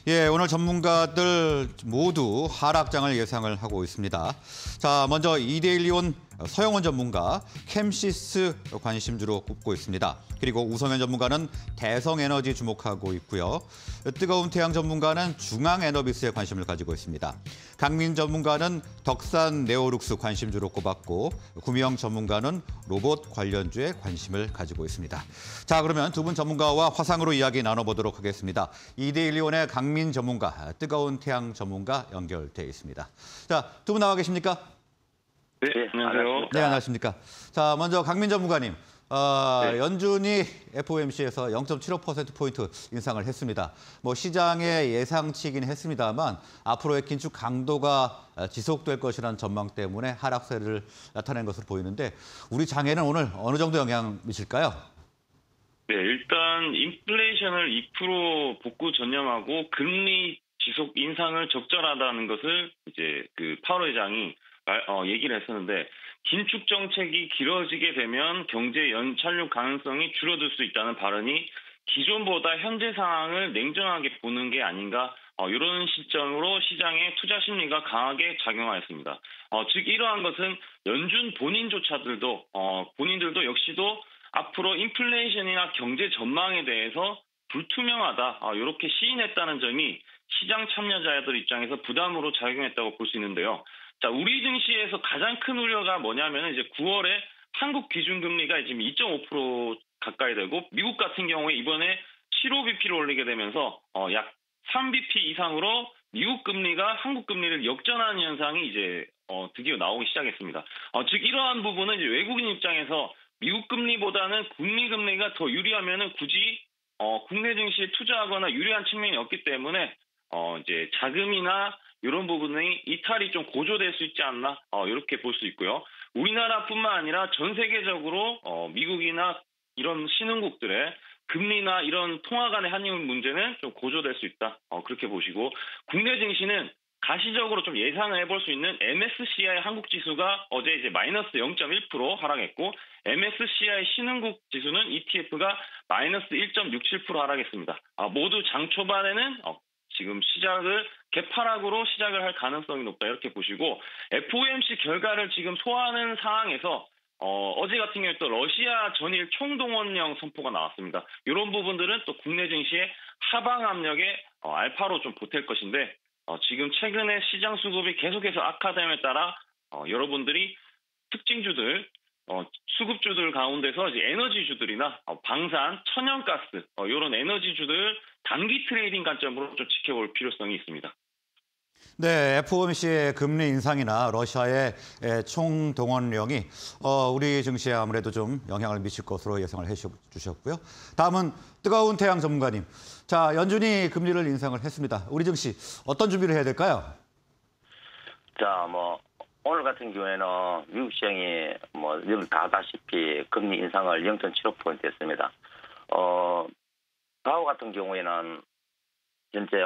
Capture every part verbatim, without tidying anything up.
예, 오늘 전문가들 모두 하락장을 예상을 하고 있습니다. 자, 먼저 이데일리온 서영원 전문가 캠시스 관심주로 꼽고 있습니다. 그리고 우성현 전문가는 대성에너지 주목하고 있고요. 뜨거운 태양 전문가는 중앙에너비스에 관심을 가지고 있습니다. 강민 전문가는 덕산 네오룩스 관심주로 꼽았고 구미영 전문가는 로봇 관련주에 관심을 가지고 있습니다. 자, 그러면 두 분 전문가와 화상으로 이야기 나눠보도록 하겠습니다. 이데일리온의 강민 전문가, 뜨거운 태양 전문가 연결돼 있습니다. 자, 두 분 나와 계십니까? 네, 안녕하세요. 네, 안녕하십니까. 자, 먼저 강민 전문가님. 어, 네. 연준이 에프오엠씨에서 영 점 칠오 퍼센트포인트 인상을 했습니다. 뭐 시장의 예상치이긴 했습니다만 앞으로의 긴축 강도가 지속될 것이라는 전망 때문에 하락세를 나타낸 것으로 보이는데 우리 장에는 오늘 어느 정도 영향 미칠까요? 네, 일단 인플레이션을 이 퍼센트 복구 전념하고 금리 지속 인상을 적절하다는 것을 이제 그 파월 의장이 말, 어, 얘기를 했었는데 긴축 정책이 길어지게 되면 경제 연착륙 가능성이 줄어들 수 있다는 발언이 기존보다 현재 상황을 냉정하게 보는 게 아닌가 어, 이런 시점으로 시장의 투자 심리가 강하게 작용하였습니다. 어, 즉 이러한 것은 연준 본인조차들도 어, 본인들도 역시도 앞으로 인플레이션이나 경제 전망에 대해서 불투명하다 어, 이렇게 시인했다는 점이 시장 참여자들 입장에서 부담으로 작용했다고 볼 수 있는데요. 자, 우리 증시에서 가장 큰 우려가 뭐냐면 이제 구월에 한국 기준금리가 지금 이 점 오 퍼센트 가까이 되고 미국 같은 경우에 이번에 칠십오 비피를 올리게 되면서 어, 약 삼 비피 이상으로 미국 금리가 한국 금리를 역전하는 현상이 이제 어, 드디어 나오기 시작했습니다. 어, 즉 이러한 부분은 이제 외국인 입장에서 미국 금리보다는 국내 금리가 더 유리하면은 굳이 어, 국내 증시에 투자하거나 유리한 측면이 없기 때문에 어, 이제 자금이나 이런 부분이 이탈이 좀 고조될 수 있지 않나 어, 이렇게 볼 수 있고요. 우리나라뿐만 아니라 전 세계적으로 어, 미국이나 이런 신흥국들의 금리나 이런 통화 간의 환율 문제는 좀 고조될 수 있다. 어, 그렇게 보시고 국내 증시는 가시적으로 좀 예상을 해볼 수 있는 엠에스시아이 한국 지수가 어제 이제 마이너스 영 점 일 퍼센트 하락했고 엠에스시아이 신흥국 지수는 이티에프가 마이너스 일 점 육칠 퍼센트 하락했습니다. 아, 모두 장 초반에는 어, 지금 시작을 개파락으로 시작을 할 가능성이 높다 이렇게 보시고 에프오엠씨 결과를 지금 소화하는 상황에서 어, 어제 같은 경우에 또 러시아 전일 총동원령 선포가 나왔습니다. 이런 부분들은 또 국내 증시의 하방 압력에 어, 알파로 좀 보탤 것인데 어, 지금 최근에 시장 수급이 계속해서 악화됨에 따라 어, 여러분들이 특징주들 어, 수급주들 가운데서 이제 에너지주들이나 어, 방산, 천연가스 어, 이런 에너지주들 단기 트레이딩 관점으로 좀 지켜볼 필요성이 있습니다. 네, 에프오엠씨의 금리 인상이나 러시아의 총동원령이 어, 우리 증시에 아무래도 좀 영향을 미칠 것으로 예상을 해주셨고요. 다음은 뜨거운 태양 전문가님. 자, 연준이 금리를 인상을 했습니다. 우리 증시 어떤 준비를 해야 될까요? 자, 뭐 오늘 같은 경우에는 미국 시장이 뭐 늘 다 아다시피 금리 인상을 영 점 칠오 퍼센트 했습니다. 어, 다우 같은 경우에는 현재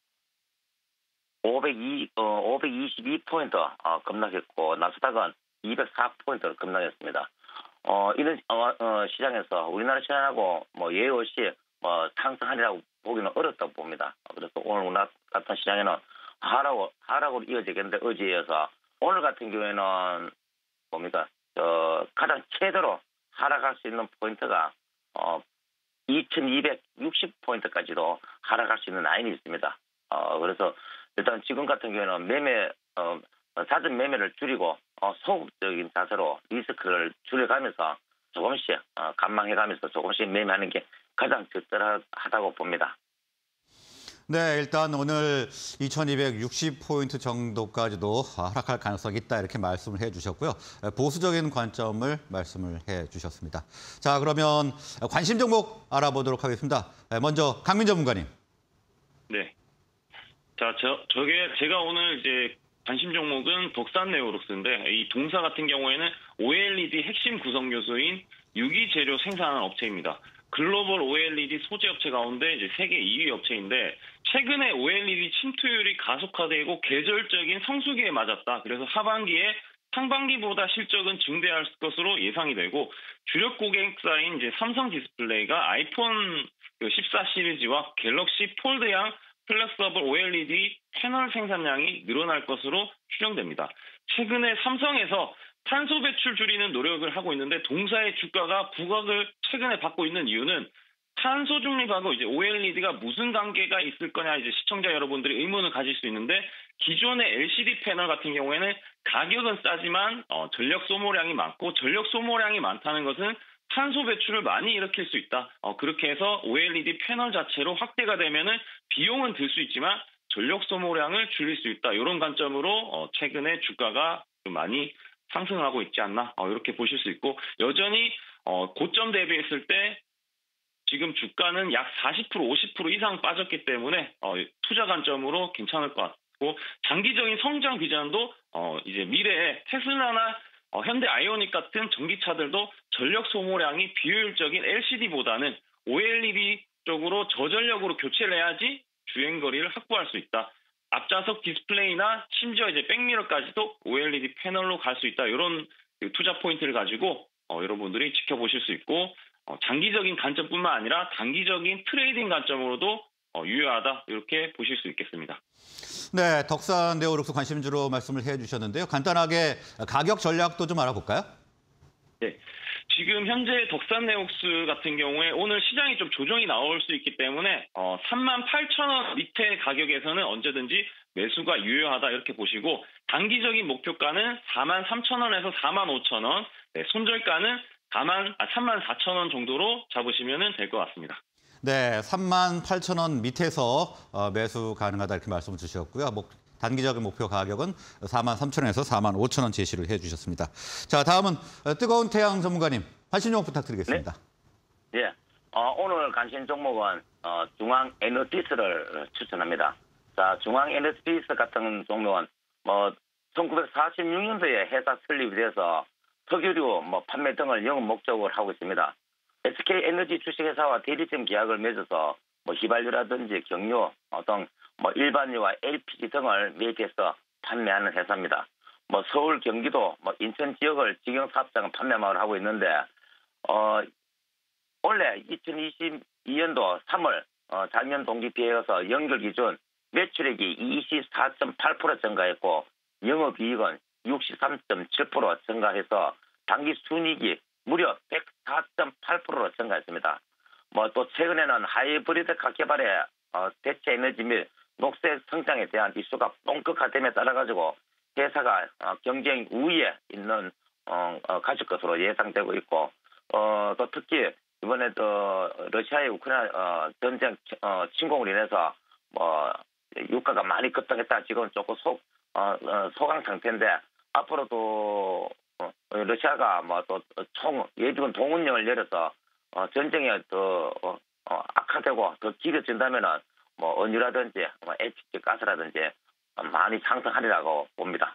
오백이, 어, 오백이십이 포인트 어, 급락했고 나스닥은 이백사 포인트 급락했습니다. 어, 이런 어, 어, 시장에서 우리나라 시장하고 뭐 예의 없이 뭐 상승하리라고 보기는 어렵다고 봅니다. 그래서 오늘 우리나라 같은 시장에는 하락, 하락으로 이어지겠는데 어제여서 오늘 같은 경우에는 뭡니까 어, 가장 최대로 하락할 수 있는 포인트가 어, 이천이백육십 포인트까지도 하락할 수 있는 라인이 있습니다. 어, 그래서 일단 지금 같은 경우에는 매매, 어, 사전 매매를 줄이고 어, 소극적인 자세로 리스크를 줄여가면서 조금씩 어, 감망해가면서 조금씩 매매하는 게 가장 적절하다고 봅니다. 네, 일단 오늘 이천이백육십 포인트 정도까지도 하락할 가능성이 있다 이렇게 말씀을 해주셨고요. 보수적인 관점을 말씀을 해주셨습니다. 자, 그러면 관심 종목 알아보도록 하겠습니다. 먼저 강민 전문가님. 네. 자, 저, 저게 제가 오늘 이제 관심 종목은 덕산 네오룩스인데 이 동사 같은 경우에는 오엘이디 핵심 구성 요소인 유기재료 생산하는 업체입니다. 글로벌 오엘이디 소재 업체 가운데 이제 세계 이 위 업체인데 최근에 오엘이디 침투율이 가속화되고 계절적인 성수기에 맞았다. 그래서 하반기에 상반기보다 실적은 증대할 것으로 예상이 되고 주력 고객사인 이제 삼성 디스플레이가 아이폰 십사 시리즈와 갤럭시 폴드형 플렉서블 오엘이디 패널 생산량이 늘어날 것으로 추정됩니다. 최근에 삼성에서 탄소 배출 줄이는 노력을 하고 있는데 동사의 주가가 부각을 최근에 받고 있는 이유는 탄소 중립하고 이제 오엘이디가 무슨 관계가 있을 거냐 이제 시청자 여러분들이 의문을 가질 수 있는데 기존의 엘시디 패널 같은 경우에는 가격은 싸지만 어, 전력 소모량이 많고 전력 소모량이 많다는 것은 탄소 배출을 많이 일으킬 수 있다. 어, 그렇게 해서 오엘이디 패널 자체로 확대가 되면은 비용은 들 수 있지만 전력 소모량을 줄일 수 있다. 이런 관점으로 어, 최근에 주가가 좀 많이 상승하고 있지 않나 어, 이렇게 보실 수 있고 여전히 어, 고점 대비했을 때 지금 주가는 약 사십 퍼센트, 오십 퍼센트 이상 빠졌기 때문에 어, 투자 관점으로 괜찮을 것 같고 장기적인 성장 비전도 어, 이제 미래에 테슬라나 어, 현대 아이오닉 같은 전기차들도 전력 소모량이 비효율적인 엘시디보다는 오엘이디 쪽으로 저전력으로 교체를 해야지 주행거리를 확보할 수 있다. 앞좌석 디스플레이나 심지어 이제 백미러까지도 오엘이디 패널로 갈 수 있다. 이런 투자 포인트를 가지고 어, 여러분들이 지켜보실 수 있고 어, 장기적인 관점뿐만 아니라 단기적인 트레이딩 관점으로도 어, 유효하다. 이렇게 보실 수 있겠습니다. 네, 덕산 네오룩스 관심주로 말씀을 해주셨는데요. 간단하게 가격 전략도 좀 알아볼까요? 네. 지금 현재 덕산네옥스 같은 경우에 오늘 시장이 좀 조정이 나올 수 있기 때문에 어, 삼만 팔천 원 밑에 가격에서는 언제든지 매수가 유효하다 이렇게 보시고 단기적인 목표가는 사만 삼천 원에서 사만 오천 원, 네, 손절가는 사만, 아, 삼만 사천 원 정도로 잡으시면 될 것 같습니다. 네, 삼만 팔천 원 밑에서 어, 매수 가능하다 이렇게 말씀을 주셨고요. 뭐, 단기적인 목표 가격은 사만 삼천 원에서 사만 오천 원 제시를 해주셨습니다. 자, 다음은 뜨거운 태양 전문가님, 관심 종목 부탁드리겠습니다. 네. 예. 어, 오늘 관심 종목은 어, 중앙 에너지스를 추천합니다. 자, 중앙 에너지스 같은 종목은 뭐 천구백사십육 년도에 회사 설립이 돼서 석유류 뭐 판매 등을 영업 목적으로 하고 있습니다. 에스케이에너지 주식회사와 대리점 계약을 맺어서 뭐 휘발유라든지 경유 등 뭐 일반유와 엘피지 등을 매입해서 판매하는 회사입니다. 뭐 서울, 경기도, 뭐 인천 지역을 직영 사업장을 판매망을 하고 있는데 어 원래 이천이십이 년도 삼월 어, 작년 동기 비해서 연결 기준 매출액이 이십사 점 팔 퍼센트 증가했고 영업이익은 육십삼 점 칠 퍼센트 증가해서 당기 순이익이 무려 백사 점 팔 퍼센트로 증가했습니다. 뭐 또 최근에는 하이브리드 각 개발의 어, 대체 에너지 및 녹색 성장에 대한 이슈가 본격화됨에 따라 가지고 회사가 어, 경쟁 우위에 있는 어, 어, 가질 것으로 예상되고 있고 어, 또 특히 이번에 또 러시아의 우크라이나 어, 전쟁 어, 침공으로 인해서 뭐 유가가 많이 급등했다 지금 조금 속 어, 어, 소강 상태인데 앞으로도 어, 러시아가 뭐 또 총 예비군 동원령을 내려서 어, 전쟁이 더 어, 어, 악화되고 더 길어진다면은 뭐 은유라든지 뭐 엘피지 가스라든지 많이 상승하리라고 봅니다.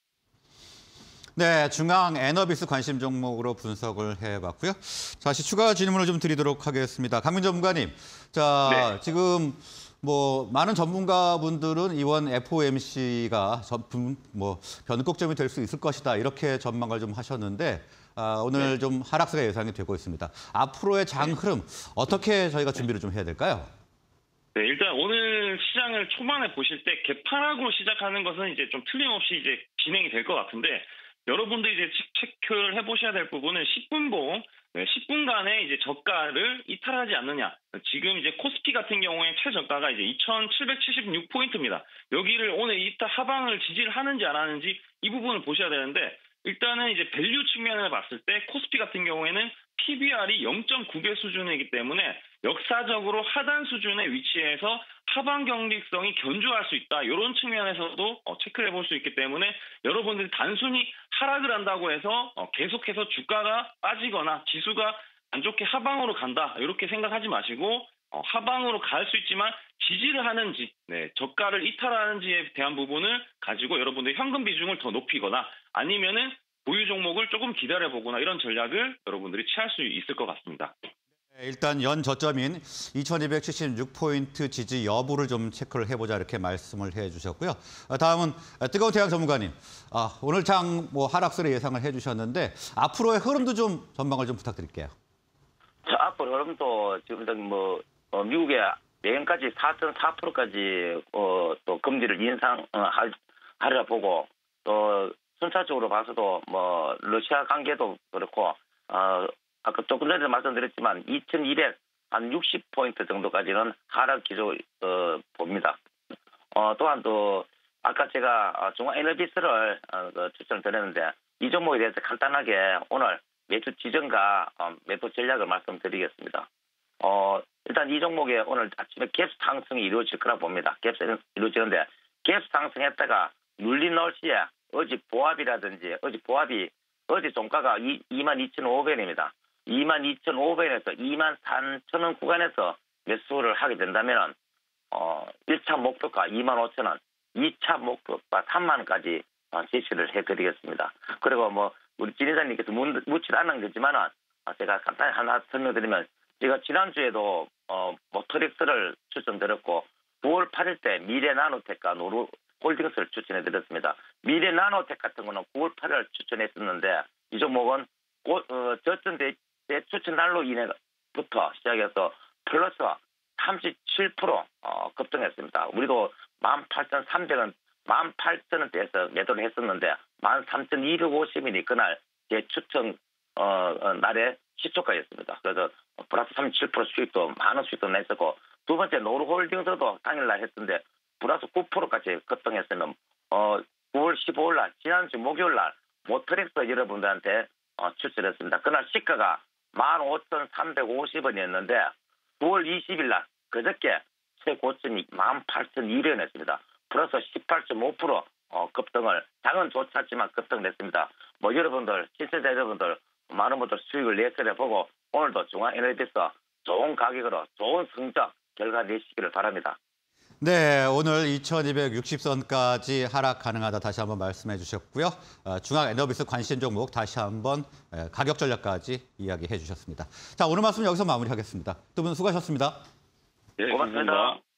네, 중앙 에너비스 관심 종목으로 분석을 해봤고요. 다시 추가 질문을 좀 드리도록 하겠습니다. 강민 전문가님, 자 네. 지금 뭐 많은 전문가분들은 이번 에프오엠씨가 전, 뭐 변곡점이 될 수 있을 것이다 이렇게 전망을 좀 하셨는데 아, 오늘 네. 좀 하락세가 예상이 되고 있습니다. 앞으로의 장 흐름 어떻게 저희가 준비를 좀 해야 될까요? 네, 일단 오늘 시장을 초반에 보실 때 개파락으로 시작하는 것은 이제 좀 틀림없이 이제 진행이 될 것 같은데 여러분들이 이제 체크를 해보셔야 될 부분은 십 분봉, 네, 십 분간의 이제 저가를 이탈하지 않느냐. 지금 이제 코스피 같은 경우에 최저가가 이제 이천칠백칠십육 포인트입니다. 여기를 오늘 이탈 하방을 지지를 하는지 안 하는지 이 부분을 보셔야 되는데 일단은 이제 밸류 측면을 봤을 때 코스피 같은 경우에는 피비알이 영 점 구 배 수준이기 때문에 역사적으로 하단 수준의 위치에서 하방 경직성이 견조할 수 있다. 이런 측면에서도 어, 체크를 해볼 수 있기 때문에 여러분들이 단순히 하락을 한다고 해서 어, 계속해서 주가가 빠지거나 지수가 안 좋게 하방으로 간다. 이렇게 생각하지 마시고 어, 하방으로 갈 수 있지만 지지를 하는지, 네, 저가를 이탈하는지에 대한 부분을 가지고 여러분들이 현금 비중을 더 높이거나 아니면은 보유 종목을 조금 기다려보거나 이런 전략을 여러분들이 취할 수 있을 것 같습니다. 일단 연 저점인 이천이백칠십육 포인트 지지 여부를 좀 체크를 해보자 이렇게 말씀을 해주셨고요. 다음은 뜨거운 태양 전문가님. 아, 오늘 장 뭐 하락세를 예상을 해주셨는데 앞으로의 흐름도 좀 전망을 좀 부탁드릴게요. 자, 앞으로 흐름도 지금 뭐 어, 미국의 내년까지 사 점 사 퍼센트까지 어, 또 금리를 인상하리라 보고 또 순차적으로 봐서도 뭐 러시아 관계도 그렇고 어, 아까 조금 전에 말씀드렸지만 이천이백 한 육십 포인트 정도까지는 하락 기조 어, 봅니다. 어, 또한 또 아까 제가 중앙에너비스를 어, 그 추천을 드렸는데 이 종목에 대해서 간단하게 오늘 매수 지정과 어, 매도 전략을 말씀드리겠습니다. 어, 일단 이 종목에 오늘 아침에 갭 상승이 이루어질 거라 봅니다. 갭 이루어지는데 갭 상승했다가 눌린 날씨에 어제 보합이라든지 어제 보합이 어제 종가가 이만 이천오백 원입니다. 이만 이천오백 원에서 이만 삼천 원 구간에서 매수를 하게 된다면 어, 일 차 목표가 이만 오천 원, 이 차 목표가 삼만 원까지 어, 제시를 해드리겠습니다. 그리고 뭐 우리 진행자님께서 묻지 않은 거지만 제가 간단히 하나 설명드리면 제가 지난주에도 어, 모터렉스를 추천드렸고 구월 팔일 때 미래나노텍과 노루 홀딩스를 추천해드렸습니다. 미래나노텍 같은 거는 구월 팔일 추천했었는데 이 종목은 고, 어, 저점 대, 대 추천 날로 인해부터 시작해서 플러스 삼십칠 퍼센트 어, 급등했습니다. 우리도 만 팔천삼백 원, 만 팔천 원대에서 매도를 했었는데 만 삼천이백오십 원이 그날 제 추천 어, 어, 날에 시초가였습니다. 그래서 플러스 삼십칠 퍼센트 수익도 많은 수익도 냈었고 두 번째 노루홀딩스도 당일날 했었는데 플러스 구 퍼센트까지 급등했으면 어, 구월 십오일 날 지난주 목요일 날 모터렉스 여러분들한테 어, 추천했습니다. 그날 시가가 만 오천삼백오십 원이었는데 구월 이십일 날 그저께 최고점이 만 팔천이백 원이었습니다. 플러스 십팔 점 오 퍼센트 어, 급등을 장은 좋지 않지만 급등냈습니다. 뭐 여러분들 시청자 여러분들 많은 분들 수익을 내서려 보고 오늘도 중앙에너지에서 좋은 가격으로 좋은 성적 결과 내시기를 바랍니다. 네, 오늘 이천이백육십 선까지 하락 가능하다 다시 한번 말씀해 주셨고요. 어, 중앙에너비스 관심 종목 다시 한번 에, 가격 전략까지 이야기해 주셨습니다. 자, 오늘 말씀 여기서 마무리하겠습니다. 두 분 수고하셨습니다. 네, 고맙습니다. 감사합니다.